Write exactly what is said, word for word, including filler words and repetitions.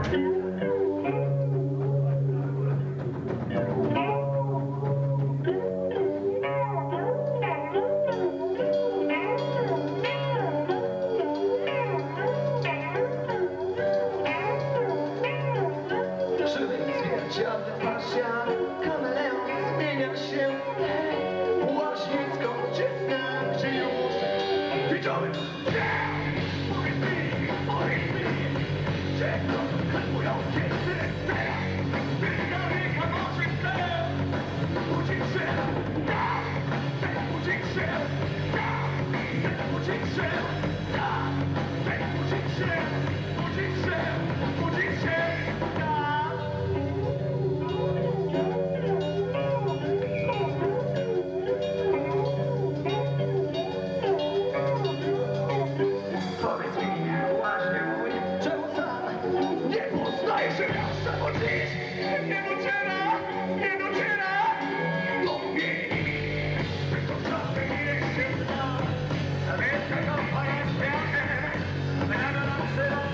Widziałem! Powiedz mi, powiedz mi, czego kalkują wszyscy teraz? Wielka wieka może chce budzić się, tak, chcę budzić się, tak, chcę budzić się, tak, chcę budzić się, budzić się, budzić się, tak. Powiedz mi, właśnie mój, czemu sam nie poznajesz, że miał samotnić? Nie dociera, nie dociera do mnie. Tylko czasem ile się zna, zamieszka go panie światem, na nam